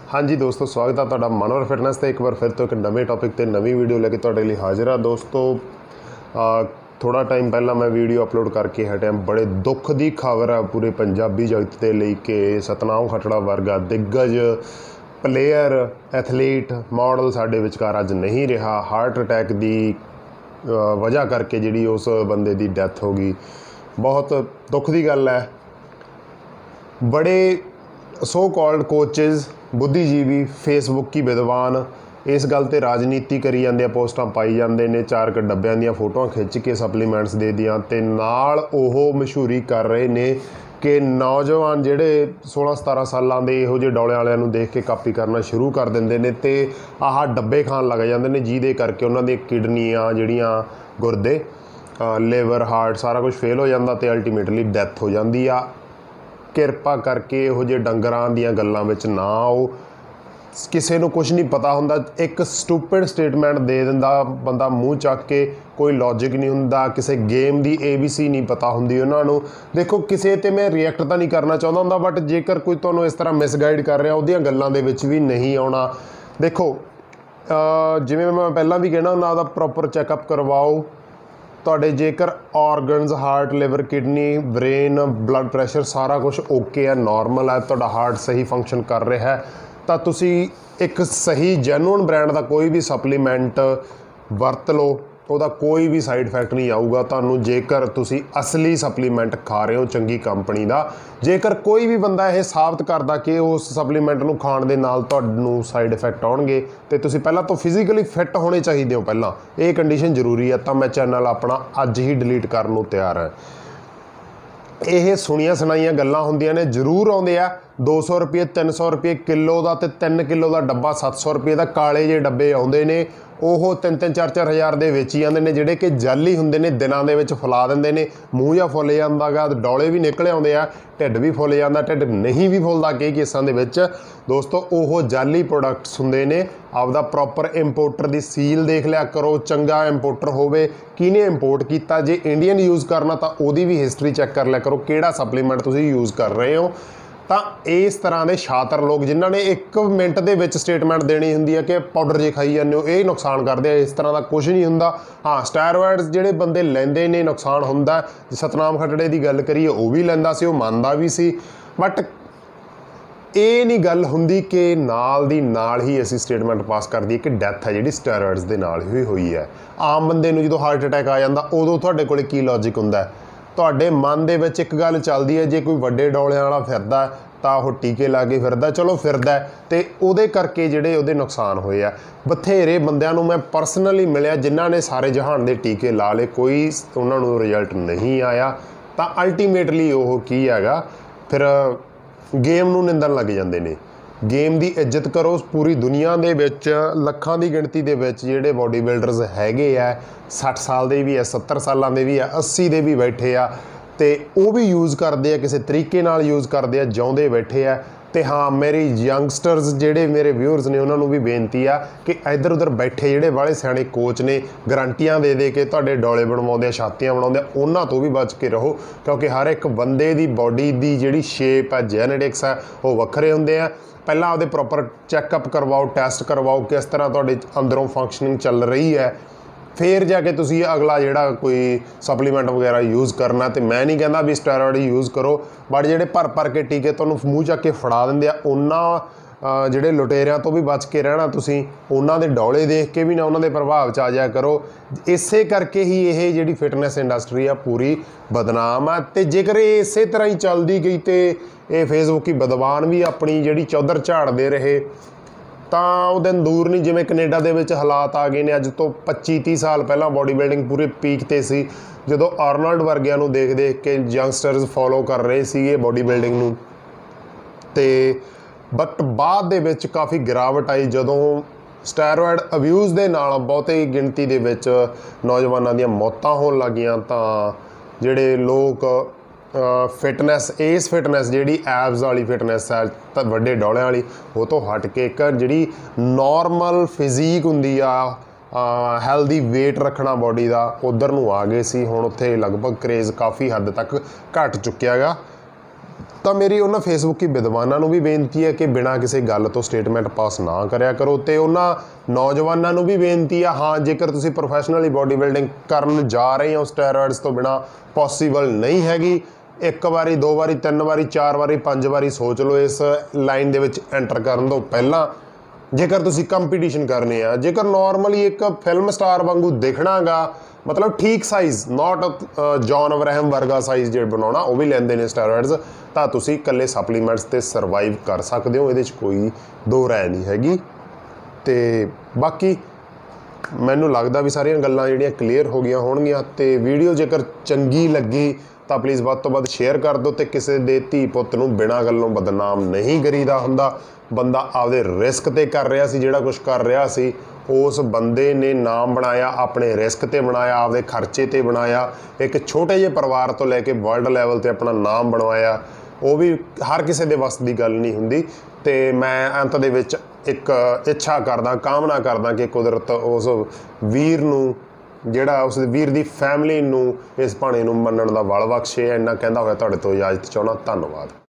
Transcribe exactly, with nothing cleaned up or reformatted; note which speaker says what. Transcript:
Speaker 1: हाँ जी दोस्तों, स्वागत है तुहाडा मनवर फिटनेस ते एक बार फिर तो एक नवे टॉपिक ते नवी वीडियो लेके तुहाडे लई हाजिर आ। दोस्तों आ, थोड़ा टाइम पहला मैं वीडियो अपलोड करके हटिया। बड़े दुख की खबर है पूरे पंजाबी जगत के लिए कि सतनाम खटड़ा वर्गा दिग्गज प्लेयर एथलीट मॉडल साडे विचकार अज नहीं रहा। हार्ट अटैक की वजह करके जिहड़ी उस बंदे की डैथ हो गई। बहुत दुख की गल है। बड़े सो कॉल्ड कोचेज़ बुद्धिजीवी फेसबुक की विद्वान इस गल ते राजनीति करी जाते, पोस्टां पाई जाते ने, चार क डब्बियां दी फोटोआं खिंच के सप्लीमेंट्स दे दियां ते नाल ओह मशहूरी कर रहे ने कि नौजवान जिहड़े सोलह सतारह सालों के इहो ਜਿਹੇ डौले वालिਆਂ ਨੂੰ देख के कापी करना शुरू कर दिंदे ने ते आह डब्बे खान लग जाते हैं, जिहदे करके उन्हां दी किडनियां जिहड़ियां गुरदे लिवर हार्ट सारा कुछ फेल हो जाता तो अल्टीमेटली डैथ हो जाती आ। किरपा करके इहो ਜਿਹੇ डंगरां ਦੀਆਂ ਗੱਲਾਂ ਵਿੱਚ ना आओ। किसी ਨੂੰ कुछ नहीं पता हुंदा, एक स्टूपिड स्टेटमेंट दे दिंदा बंदा मूँह चक के, कोई लॉजिक नहीं हुंदा, किसी गेम की ए बी सी नहीं पता हुंदी उन्हां नूं। देखो किसी ते मैं रिएक्ट तो नहीं करना चाहता हुंदा, बट जेकर कोई तुहानूं इस तरह मिसगाइड कर रहा उहदियां गल्लां दे विच भी नहीं आउणा। देखो जिवें मैं पहलां भी कहना हुंदा, दा प्रॉपर चैकअप करवाओ। ਤੁਹਾਡੇ ਜੇਕਰ organs heart liver kidney brain blood pressure सारा कुछ ओके है, नॉर्मल है, ਤੁਹਾਡਾ हार्ट सही फंक्शन कर रहा है, तो तुसी एक सही जैनुअन ब्रांड का कोई भी सप्लीमेंट वरत लो, ਉਹਦਾ कोई भी साइड इफैक्ट नहीं आऊगा ਤੁਹਾਨੂੰ। जेकर तुसी असली सप्लीमेंट खा रहे हो चंगी कंपनी का, जेकर कोई भी बंदा यह साबित करता कि उस सप्लीमेंट ਨੂੰ ਖਾਣ ਦੇ ਨਾਲ ਤੁਹਾਨੂੰ ਸਾਈਡ ਇਫੈਕਟ ਆਉਣਗੇ ਤੇ ਤੁਸੀਂ ਪਹਿਲਾਂ ਤੋਂ ਫਿਜ਼ੀਕਲੀ ਫਿੱਟ ਹੋਣੇ ਚਾਹੀਦੇ ਹੋ, ਪਹਿਲਾਂ ਇਹ ਕੰਡੀਸ਼ਨ ਜ਼ਰੂਰੀ ਹੈ, ਤਾਂ ਮੈਂ ਚੈਨਲ ਆਪਣਾ ਅੱਜ ਹੀ ਡਿਲੀਟ ਕਰਨ ਨੂੰ ਤਿਆਰ ਹਾਂ। ਇਹ ਸੁਣੀਆਂ ਸੁਣਾਈਆਂ ਗੱਲਾਂ ਹੁੰਦੀਆਂ ਨੇ, ਜ਼ਰੂਰ ਆਉਂਦੇ ਆ दो सौ रुपये तीन सौ रुपये किलो का तो तीन किलो का डब्बा सत्त सौ रुपये का काले जे डब्बे आउंदे ने, ਉਹ ਤਿੰਨ ਤਿੰਨ ਚਾਰ ਚਾਰ ਹਜ਼ਾਰ ਦੇ ਵੇਚੀ ਜਾਂਦੇ ਨੇ, ਜਿਹੜੇ ਕਿ ਜਾਲੀ ਹੁੰਦੇ ਨੇ, ਦਿਨਾਂ ਦੇ ਵਿੱਚ ਫੁਲਾ ਦਿੰਦੇ ਨੇ। ਮੂੰਹ ਜਾਂ ਫੁੱਲ ਜਾਂਦਾ ਗਾ, ਡੌਲੇ ਵੀ ਨਿਕਲੇ ਆਉਂਦੇ ਆ, ਢਿੱਡ ਵੀ ਫੁੱਲ ਜਾਂਦਾ, ਢਿੱਡ ਨਹੀਂ ਵੀ ਫੁੱਲਦਾ ਕਈ ਕੇਸਾਂ ਦੇ ਵਿੱਚ। ਦੋਸਤੋ ਉਹ ਜਾਲੀ ਪ੍ਰੋਡਕਟਸ ਹੁੰਦੇ ਨੇ। ਆਪਦਾ ਪ੍ਰੋਪਰ ਇੰਪੋਰਟਰ ਦੀ ਸੀਲ ਦੇਖ ਲਿਆ ਕਰੋ, ਚੰਗਾ ਇੰਪੋਰਟਰ ਹੋਵੇ, ਕਿਹਨੇ ਇੰਪੋਰਟ ਕੀਤਾ। ਜੇ ਇੰਡੀਅਨ ਯੂਜ਼ ਕਰਨਾ ਤਾਂ ਉਹਦੀ ਵੀ ਹਿਸਟਰੀ ਚੈੱਕ ਕਰ ਲਿਆ ਕਰੋ, ਕਿਹੜਾ ਸਪਲੀਮੈਂਟ ਤੁਸੀਂ ਯੂਜ਼ ਕਰ ਰਹੇ ਹੋ। ਤਾਂ ਇਸ ਤਰ੍ਹਾਂ ਦੇ ਸ਼ਾਤਰ ਲੋਕ ਜਿਨ੍ਹਾਂ ਨੇ ਇੱਕ ਮਿੰਟ ਦੇ ਵਿੱਚ ਸਟੇਟਮੈਂਟ ਦੇਣੀ ਹੁੰਦੀ ਹੈ ਕਿ ਪਾਊਡਰ ਜੇ ਖਾਈ ਜਾਂਦੇ ਹੋ ਇਹ ਨੁਕਸਾਨ ਕਰਦੇ ਆ, ਇਸ ਤਰ੍ਹਾਂ ਦਾ ਕੁਝ ਨਹੀਂ ਹੁੰਦਾ। ਹਾਂ, ਸਟੈਰੋਇਡਸ ਜਿਹੜੇ ਬੰਦੇ ਲੈਂਦੇ ਨੇ ਨੁਕਸਾਨ ਹੁੰਦਾ। ਸਤਨਾਮ ਖੱਟੜੇ ਦੀ ਗੱਲ ਕਰੀਏ, ਉਹ ਵੀ ਲੈਂਦਾ ਸੀ, ਉਹ ਮੰਨਦਾ ਵੀ ਸੀ, ਬਟ ਇਹ ਨਹੀਂ ਗੱਲ ਹੁੰਦੀ ਕਿ ਨਾਲ ਦੀ ਨਾਲ ਹੀ ਅਸੀਂ ਸਟੇਟਮੈਂਟ ਪਾਸ ਕਰ ਦਈਏ ਕਿ ਡੈਥ ਹੈ ਜਿਹੜੀ ਸਟੈਰੋਇਡਸ ਦੇ ਨਾਲ ਹੀ ਹੋਈ ਹੈ। ਆਮ ਬੰਦੇ ਨੂੰ ਜਦੋਂ ਹਾਰਟ ਅਟੈਕ ਆ ਜਾਂਦਾ ਉਦੋਂ ਤੁਹਾਡੇ ਕੋਲ ਕੀ ਲੌਜਿਕ ਹੁੰਦਾ? ਤੁਹਾਡੇ ਮਨ ਦੇ ਵਿੱਚ ਇੱਕ ਗੱਲ ਚੱਲਦੀ ਹੈ, ਜੇ ਕੋਈ ਵੱਡੇ ਡੌਲਿਆਂ ਵਾਲਾ ਫਿਰਦਾ ਤਾਂ ਉਹ ਟੀਕੇ ਲਾ ਕੇ ਫਿਰਦਾ, ਚਲੋ ਫਿਰਦਾ ਤੇ ਉਹਦੇ ਕਰਕੇ ਜਿਹੜੇ ਉਹਦੇ ਨੁਕਸਾਨ ਹੋਏ ਆ। ਬਥੇਰੇ ਬੰਦਿਆਂ ਨੂੰ ਮੈਂ ਪਰਸਨਲੀ ਮਿਲਿਆ ਜਿਨ੍ਹਾਂ ਨੇ ਸਾਰੇ ਜਹਾਨ ਦੇ ਟੀਕੇ ਲਾ ਲਏ, ਕੋਈ ਉਹਨਾਂ ਨੂੰ ਰਿਜ਼ਲਟ ਨਹੀਂ ਆਇਆ। ਤਾਂ ਅਲਟੀਮੇਟਲੀ ਉਹ ਕੀ ਹੈਗਾ, ਫਿਰ ਗੇਮ ਨੂੰ ਨਿੰਦਣ ਲੱਗ ਜਾਂਦੇ ਨੇ। गेम की इज्जत करो। पूरी दुनिया दे विच लखां की गिणती दे विच जिहड़े बॉडी बिल्डरस हैगे आ, सठ साल के भी है, सत्तर सालों के भी है, अस्सी के भी बैठे आ, ते वो भी यूज़ करते हैं, किसी तरीके नाल यूज़ करते हैं, जिउंदे बैठे आ। तो हाँ, मेरी यंगस्टर्स जिहड़े मेरे व्यूअर्स ने उन्होंने भी बेनती आ कि इधर उधर बैठे जिहड़े वाले सियाणे कोच ने गारंटियां दे दे के तुहाडे डौले बनवाउंदे, छातियां बनाउंदे, उन्हां तो भी बच के रहो, क्योंकि हर एक बंदे दी बॉडी दी जिहड़ी शेप है, जेनेटिक्स है, वो वक्खरे हुंदे आ। पहला आपदे प्रॉपर चैकअप करवाओ, टैसट करवाओ किस तरह तुहाडे अंदरों फंक्शनिंग चल रही है, फिर जाके तुसी अगला जिहड़ा कोई सप्लीमेंट वगैरह यूज़ करना। तो मैं नहीं कहता भी स्टेरॉयड यूज़ करो, बट जिहड़े भर भर के टीके तुहानूं मूँह चक के फड़ा दिंदे आ, उन्हां जिहड़े लुटेरिਆਂ तो भी बच के रहना। तुसी उन्हां दे डौले देख के भी ना उन्हां दे प्रभाव च आ जाया करो। इसे करके ही ये जिहड़ी फिटनेस इंडस्ट्री आ पूरी बदनाम आ। ते जेकर ये इसे तरह ही चलदी गई तो ये फेसबुक की विद्वान भी अपनी जिहड़ी चौधर झाड़ते रहे ਤਾਂ ਉਹ ਦਿਨ ਦੂਰ ਨਹੀਂ ਜਿਵੇਂ ਕੈਨੇਡਾ ਦੇ ਵਿੱਚ ਹਾਲਾਤ ਆ ਗਏ ਨੇ। ਅੱਜ ਤੋਂ ਪੱਚੀ ਤੀਹ ਸਾਲ ਪਹਿਲਾਂ ਬੋਡੀ ਬਿਲਡਿੰਗ ਪੂਰੇ ਪੀਕ 'ਤੇ ਸੀ, ਜਦੋਂ ਆਰਨਲਡ ਵਰਗਿਆਂ ਨੂੰ ਦੇਖ ਦੇਖ ਕੇ ਯੰਗਸਟਰਸ ਫੋਲੋ ਕਰ ਰਹੇ ਸੀਗੇ ਬੋਡੀ ਬਿਲਡਿੰਗ ਨੂੰ। ਅਤੇ ਬਟ ਬਾਅਦ ਦੇ ਵਿੱਚ ਕਾਫੀ ਗਿਰਾਵਟ ਆਈ ਜਦੋਂ ਸਟੈਰੋਇਡ ਅਬਿਊਜ਼ ਦੇ ਨਾਲ ਬਹੁਤੀ ਗਿਣਤੀ ਦੇ ਵਿੱਚ ਨੌਜਵਾਨਾਂ ਦੀਆਂ ਮੌਤਾਂ ਹੋਣ ਲੱਗੀਆਂ। ਤਾਂ ਜਿਹੜੇ ਲੋਕ ਫਿਟਨੈਸ ਇਸ ਫਿਟਨੈਸ ਜਿਹੜੀ ਐਬਸ ਵਾਲੀ ਫਿਟਨੈਸ ਹੈ ਤਾਂ ਵੱਡੇ ਡੌਲਿਆਂ ਵਾਲੀ, ਉਹ ਤੋਂ ਹਟ ਕੇ ਇੱਕ ਜਿਹੜੀ ਨੋਰਮਲ ਫਿਜ਼ੀਕ ਹੁੰਦੀ ਆ, ਹੈਲਦੀ ਵੇਟ ਰੱਖਣਾ ਬੋਡੀ ਦਾ, ਉਧਰ ਨੂੰ ਆ ਗਏ ਸੀ। ਹੁਣ ਉੱਥੇ ਲਗਭਗ ਕਰੇਜ਼ ਕਾਫੀ ਹੱਦ ਤੱਕ ਘਟ ਚੁੱਕਿਆ ਗਾ। ਤਾਂ ਮੇਰੀ ਉਹਨਾਂ ਫੇਸਬੁੱਕੀ ਵਿਦਵਾਨਾਂ ਨੂੰ ਵੀ ਬੇਨਤੀ ਹੈ ਕਿ ਬਿਨਾਂ ਕਿਸੇ ਗੱਲ ਤੋਂ ਸਟੇਟਮੈਂਟ ਪਾਸ ਨਾ ਕਰਿਆ ਕਰੋ, ਅਤੇ ਉਹਨਾਂ ਨੌਜਵਾਨਾਂ ਨੂੰ ਵੀ ਬੇਨਤੀ ਆ, ਹਾਂ ਜੇਕਰ ਤੁਸੀਂ ਪ੍ਰੋਫੈਸ਼ਨਲੀ ਬੋਡੀ ਬਿਲਡਿੰਗ ਕਰਨ ਜਾ ਰਹੇ ਹੋ ਸਟੈਰੋਇਡਸ ਤੋਂ ਬਿਨਾਂ ਪੋਸੀਬਲ ਨਹੀਂ ਹੈਗੀ। ਇੱਕ ਵਾਰੀ, ਦੋ ਵਾਰੀ, ਤਿੰਨ ਵਾਰੀ, ਚਾਰ ਵਾਰੀ, ਪੰਜ ਵਾਰੀ ਸੋਚ ਲਓ ਇਸ ਲਾਈਨ ਦੇ ਵਿੱਚ ਐਂਟਰ ਕਰਨ ਤੋਂ ਪਹਿਲਾਂ। ਜੇਕਰ ਤੁਸੀਂ ਕੰਪੀਟੀਸ਼ਨ ਕਰਨੇ ਆ, ਜੇਕਰ ਨੋਰਮਲੀ ਇੱਕ ਫਿਲਮ ਸਟਾਰ ਵਾਂਗੂ ਦਿਖਣਾ ਗਾ, ਮਤਲਬ ਠੀਕ ਸਾਈਜ਼, ਨੋਟ ਜੌਨ ਅਬਰਾਹਮ ਵਰਗਾ ਸਾਈਜ਼ ਜੇ ਬਣਾਉਣਾ, ਉਹ ਵੀ ਲੈਂਦੇ ਨੇ ਸਟੈਰੋਇਡਸ, ਤਾਂ ਤੁਸੀਂ ਇਕੱਲੇ ਸਪਲੀਮੈਂਟਸ 'ਤੇ ਸਰਵਾਈਵ ਕਰ ਸਕਦੇ ਹੋ, ਇਹਦੇ 'ਚ ਕੋਈ ਦੋ ਰਾਏ ਨਹੀਂ ਹੈਗੀ। ਅਤੇ ਬਾਕੀ ਮੈਨੂੰ ਲੱਗਦਾ ਵੀ ਸਾਰੀਆਂ ਗੱਲਾਂ ਜਿਹੜੀਆਂ ਕਲੀਅਰ ਹੋ ਗਈਆਂ ਹੋਣਗੀਆਂ। ਅਤੇ ਵੀਡੀਓ ਜੇਕਰ ਚੰਗੀ ਲੱਗੀ ਤਾਂ ਪਲੀਜ਼ ਵੱਧ ਤੋਂ ਵੱਧ ਸ਼ੇਅਰ ਕਰ ਦਿਓ, ਅਤੇ ਕਿਸੇ ਦੇ ਧੀ ਪੁੱਤ ਨੂੰ ਬਿਨਾਂ ਗੱਲੋਂ ਬਦਨਾਮ ਨਹੀਂ ਕਰੀਦਾ ਹੁੰਦਾ। ਬੰਦਾ ਆਪਦੇ ਰਿਸਕ 'ਤੇ ਕਰ ਰਿਹਾ ਸੀ, ਜਿਹੜਾ ਕੁਛ ਕਰ ਰਿਹਾ ਸੀ ਉਸ ਬੰਦੇ ਨੇ ਨਾਮ ਬਣਾਇਆ, ਆਪਣੇ ਰਿਸਕ 'ਤੇ ਬਣਾਇਆ, ਆਪਦੇ ਖਰਚੇ 'ਤੇ ਬਣਾਇਆ, ਇੱਕ ਛੋਟੇ ਜਿਹੇ ਪਰਿਵਾਰ ਤੋਂ ਲੈ ਕੇ ਵਰਲਡ ਲੈਵਲ 'ਤੇ ਆਪਣਾ ਨਾਮ ਬਣਵਾਇਆ। ਉਹ ਵੀ ਹਰ ਕਿਸੇ ਦੇ ਵੱਸ ਦੀ ਗੱਲ ਨਹੀਂ ਹੁੰਦੀ। ਅਤੇ ਮੈਂ ਅੰਤ ਦੇ ਵਿੱਚ ਇੱਕ ਇੱਛਾ ਕਰਦਾ, ਕਾਮਨਾ ਕਰਦਾ ਕਿ ਕੁਦਰਤ ਉਸ ਵੀਰ ਨੂੰ, ਜਿਹੜਾ ਉਸ ਵੀਰ ਦੀ ਫੈਮਿਲੀ ਨੂੰ ਇਸ ਭਾਣੇ ਨੂੰ ਮੰਨਣ ਦਾ ਬਲ ਬਖਸ਼ੇ। ਇੰਨਾ ਕਹਿੰਦਾ ਹੋਇਆ ਤੁਹਾਡੇ ਤੋਂ ਇਜਾਜ਼ਤ ਚਾਹੁੰਦਾ। ਧੰਨਵਾਦ।